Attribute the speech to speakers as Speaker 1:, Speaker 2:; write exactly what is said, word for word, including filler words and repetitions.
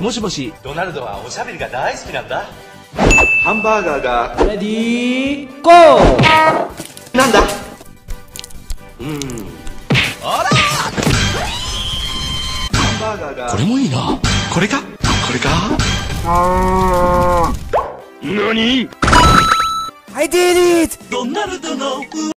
Speaker 1: もしもし。
Speaker 2: ドナルドはおしゃべりが大好きなんだ。
Speaker 3: ハンバーガーが
Speaker 1: レディーゴー。
Speaker 3: なんだ。うん。
Speaker 2: あら
Speaker 3: ハンバーガーが
Speaker 1: これもいいな。
Speaker 3: これかこれか。
Speaker 2: 何？
Speaker 1: I did it!
Speaker 2: ドナルドの